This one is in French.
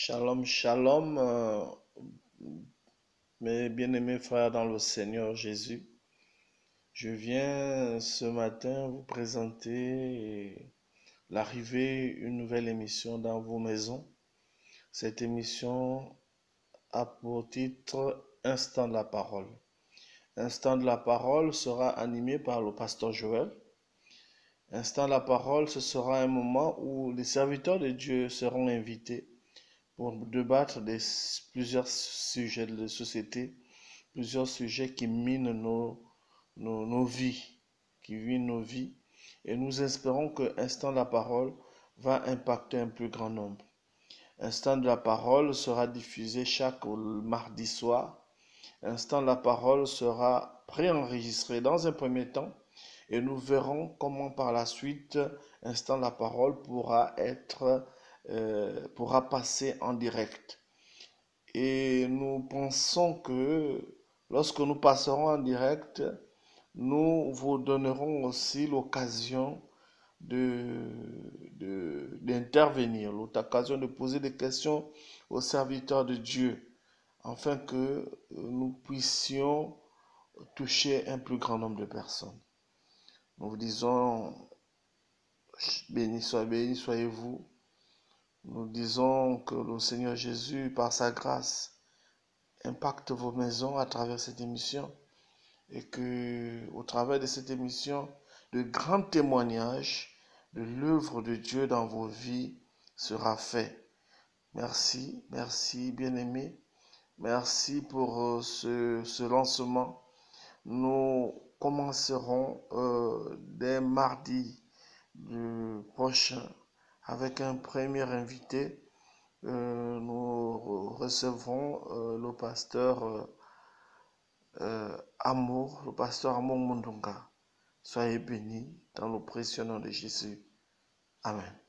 Shalom, shalom, mes bien-aimés frères dans le Seigneur Jésus. Je viens ce matin vous présenter l'arrivée d'une nouvelle émission dans vos maisons. Cette émission a pour titre Instant de la parole. Instant de la parole sera animé par le pasteur Joël. Instant de la parole, ce sera un moment où les serviteurs de Dieu seront invités pour débattre de plusieurs sujets de société, plusieurs sujets qui minent nos vies, qui minent nos vies. Et nous espérons que Instant de la parole va impacter un plus grand nombre. Instant de la parole sera diffusé chaque mardi soir. Instant de la parole sera préenregistré dans un premier temps et nous verrons comment par la suite Instant de la parole pourra passer en direct. Et nous pensons que lorsque nous passerons en direct, nous vous donnerons aussi l'occasion d'intervenir, l'occasion de poser des questions aux serviteurs de Dieu, afin que nous puissions toucher un plus grand nombre de personnes. Nous vous disons, béni soyez-vous. Nous disons que le Seigneur Jésus, par sa grâce, impacte vos maisons à travers cette émission et que, au travers de cette émission, de grands témoignages de l'œuvre de Dieu dans vos vies sera fait. Merci, merci bien-aimés. Merci pour ce lancement. Nous commencerons dès mardi prochain avec un premier invité. Nous recevrons le pasteur le pasteur Amour Mundunga. Soyez bénis dans le précieux nom de Jésus. Amen.